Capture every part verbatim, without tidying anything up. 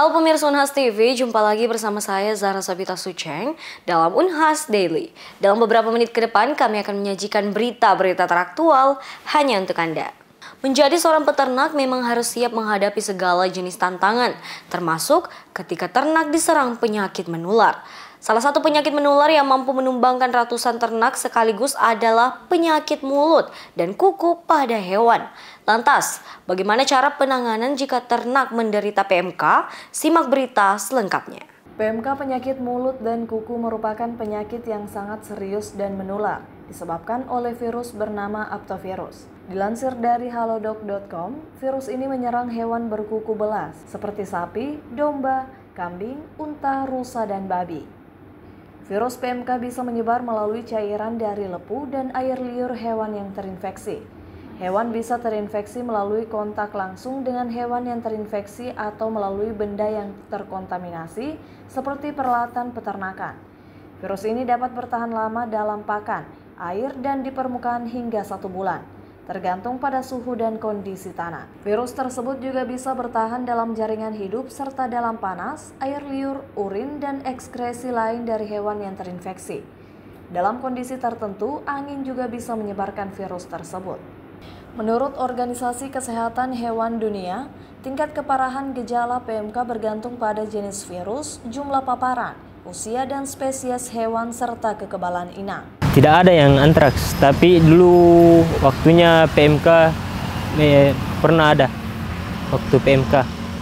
Halo pemirsa Unhas T V, jumpa lagi bersama saya Zahra Sabita Suceng dalam Unhas Daily. Dalam beberapa menit ke depan kami akan menyajikan berita-berita teraktual hanya untuk Anda. Menjadi seorang peternak memang harus siap menghadapi segala jenis tantangan, termasuk ketika ternak diserang penyakit menular. Salah satu penyakit menular yang mampu menumbangkan ratusan ternak sekaligus adalah penyakit mulut dan kuku pada hewan. Lantas, bagaimana cara penanganan jika ternak menderita P M K? Simak berita selengkapnya. P M K penyakit mulut dan kuku merupakan penyakit yang sangat serius dan menular, disebabkan oleh virus bernama aptovirus. Dilansir dari halodoc dot com, virus ini menyerang hewan berkuku belas seperti sapi, domba, kambing, unta, rusa, dan babi. Virus P M K bisa menyebar melalui cairan dari lepu dan air liur hewan yang terinfeksi. Hewan bisa terinfeksi melalui kontak langsung dengan hewan yang terinfeksi atau melalui benda yang terkontaminasi seperti peralatan peternakan. Virus ini dapat bertahan lama dalam pakan, air, dan di permukaan hingga satu bulan, tergantung pada suhu dan kondisi tanah. Virus tersebut juga bisa bertahan dalam jaringan hidup serta dalam panas, air liur, urin, dan ekskresi lain dari hewan yang terinfeksi. Dalam kondisi tertentu, angin juga bisa menyebarkan virus tersebut. Menurut Organisasi Kesehatan Hewan Dunia, tingkat keparahan gejala P M K bergantung pada jenis virus, jumlah paparan, usia dan spesies hewan serta kekebalan inang. Tidak ada yang antraks, tapi dulu waktunya P M K eh, pernah ada waktu P M K.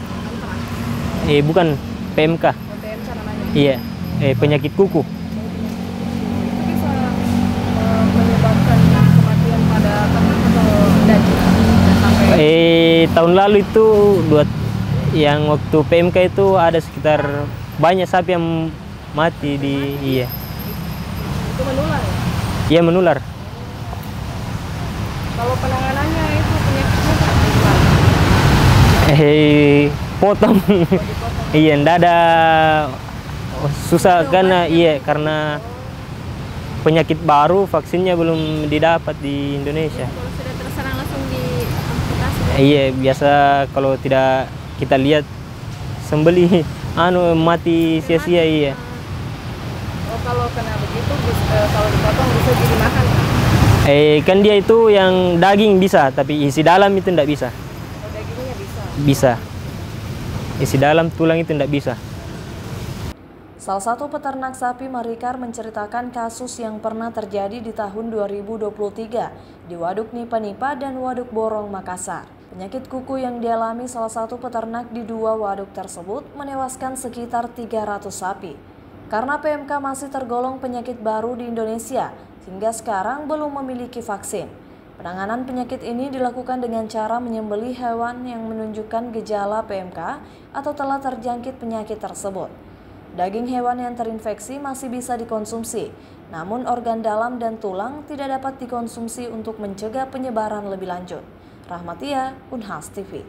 Eh bukan P M K. P M K namanya? Iya, eh, penyakit kuku. Itu bisa uh, menyebabkan kematian pada ternak atau daging sampai? Eh tahun lalu itu dua yang waktu P M K itu ada sekitar banyak sapi yang mati di iya. Itu menular ya? Iya menular. Kalau penanganannya itu penyakitnya apa? Eh potong. Iya, ndak ada susah karena iya karena penyakit baru, vaksinnya belum didapat di Indonesia. Kalau sudah terserang langsung diamputasi. Iya, biasa kalau tidak kita lihat sembelih anu mati sia-sia iya. Oh, kalau kena begitu, uh, kalau dipotong bisa jadi makan kan? Eh kan dia itu yang daging bisa, tapi isi dalam itu tidak bisa. Oh, dagingnya bisa? Bisa. Isi dalam tulang itu tidak bisa. Salah satu peternak sapi Marikar menceritakan kasus yang pernah terjadi di tahun dua ribu dua puluh tiga di Waduk Nipa-Nipa dan Waduk Borong, Makassar. Penyakit kuku yang dialami salah satu peternak di dua waduk tersebut menewaskan sekitar tiga ratus sapi. Karena P M K masih tergolong penyakit baru di Indonesia, hingga sekarang belum memiliki vaksin. Penanganan penyakit ini dilakukan dengan cara menyembelih hewan yang menunjukkan gejala P M K atau telah terjangkit penyakit tersebut. Daging hewan yang terinfeksi masih bisa dikonsumsi, namun organ dalam dan tulang tidak dapat dikonsumsi untuk mencegah penyebaran lebih lanjut. Rahmatia, Unhas T V.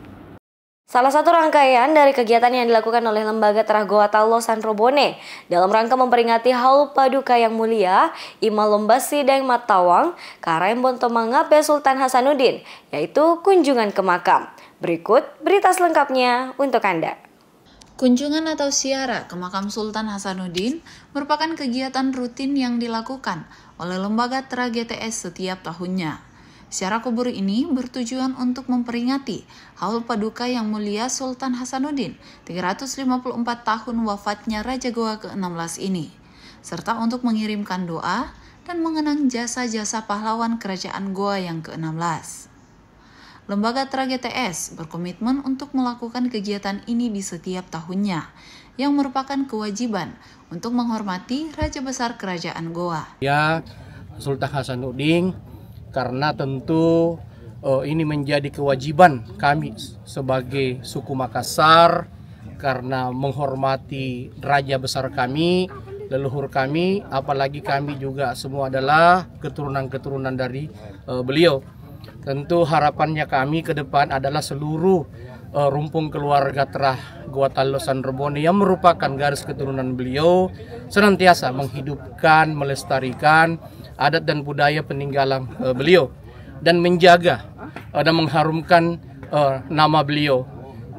Salah satu rangkaian dari kegiatan yang dilakukan oleh Lembaga Terah Gowatalo Sanrobone dalam rangka memperingati Haul Paduka yang mulia Ima Lombasi Deng Matawang Karem Bontomangape Sultan Hasanuddin, yaitu kunjungan ke makam. Berikut berita selengkapnya untuk Anda. Kunjungan atau ziarah ke makam Sultan Hasanuddin merupakan kegiatan rutin yang dilakukan oleh Lembaga Terah G T S setiap tahunnya. Ziarah kubur ini bertujuan untuk memperingati Haul Paduka yang mulia Sultan Hasanuddin, tiga ratus lima puluh empat tahun wafatnya Raja Goa ke enam belas ini, serta untuk mengirimkan doa dan mengenang jasa-jasa pahlawan kerajaan Goa yang ke enam belas. Lembaga Terah G T S berkomitmen untuk melakukan kegiatan ini di setiap tahunnya, yang merupakan kewajiban untuk menghormati Raja Besar Kerajaan Goa. Ya, Sultan Hasanuddin, karena tentu uh, ini menjadi kewajiban kami sebagai suku Makassar karena menghormati Raja Besar kami, leluhur kami, apalagi kami juga semua adalah keturunan-keturunan dari uh, beliau. Tentu harapannya kami ke depan adalah seluruh uh, rumpun keluarga Terah Gowatalo Sanrobone yang merupakan garis keturunan beliau senantiasa menghidupkan, melestarikan adat dan budaya peninggalan uh, beliau dan menjaga uh, dan mengharumkan uh, nama beliau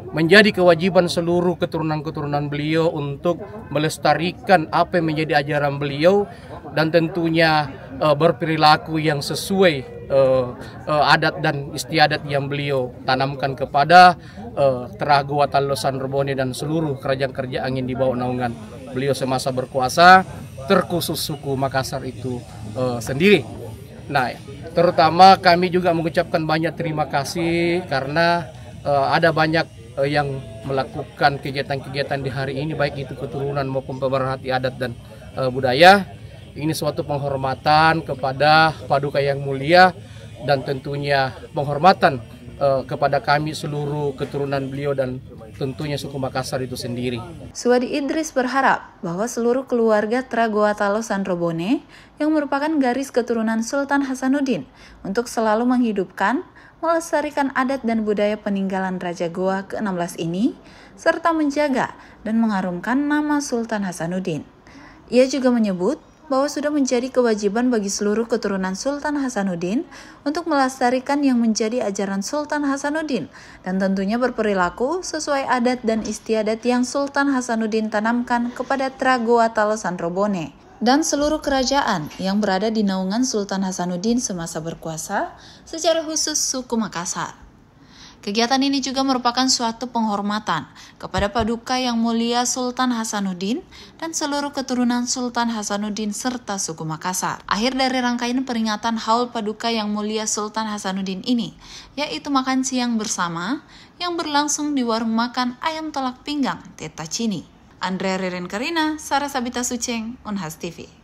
menjadi kewajiban seluruh keturunan-keturunan beliau untuk melestarikan apa yang menjadi ajaran beliau dan tentunya uh, berperilaku yang sesuai uh, uh, adat dan istiadat yang beliau tanamkan kepada uh, Terago Watalosan Rebone dan seluruh kerajaan-kerajaan yang di bawah naungan beliau semasa berkuasa, terkhusus suku Makassar itu uh, sendiri. Nah, terutama kami juga mengucapkan banyak terima kasih karena uh, ada banyak uh, yang melakukan kegiatan-kegiatan di hari ini, baik itu keturunan maupun pemerhati adat dan uh, budaya. Ini suatu penghormatan kepada Paduka yang mulia dan tentunya penghormatan uh, kepada kami seluruh keturunan beliau dan tentunya suku Makassar itu sendiri. Suwadi Idris berharap bahwa seluruh keluarga Terago Watalosan Rebone yang merupakan garis keturunan Sultan Hasanuddin untuk selalu menghidupkan, melestarikan adat dan budaya peninggalan Raja Goa ke enam belas ini, serta menjaga dan mengharumkan nama Sultan Hasanuddin. Ia juga menyebut bahwa sudah menjadi kewajiban bagi seluruh keturunan Sultan Hasanuddin untuk melestarikan yang menjadi ajaran Sultan Hasanuddin dan tentunya berperilaku sesuai adat dan istiadat yang Sultan Hasanuddin tanamkan kepada Terago Watalosan Rebone dan seluruh kerajaan yang berada di naungan Sultan Hasanuddin semasa berkuasa, secara khusus suku Makassar. Kegiatan ini juga merupakan suatu penghormatan kepada Paduka yang mulia Sultan Hasanuddin dan seluruh keturunan Sultan Hasanuddin serta suku Makassar. Akhir dari rangkaian peringatan Haul Paduka yang mulia Sultan Hasanuddin ini, yaitu makan siang bersama yang berlangsung di warung makan Ayam Tolak Pinggang Teta Cini. Andrea Ririn Karina, Sarah Sabita Suceng, Unhas T V.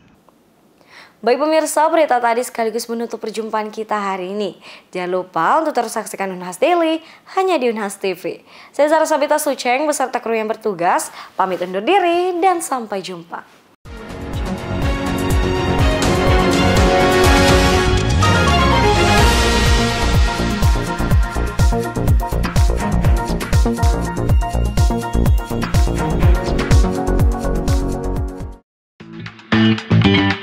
Baik pemirsa, berita tadi sekaligus menutup perjumpaan kita hari ini. Jangan lupa untuk terus saksikan Unhas Daily hanya di Unhas T V. Saya Sarah Sabita Suceng beserta kru yang bertugas, pamit undur diri dan sampai jumpa. Thank you.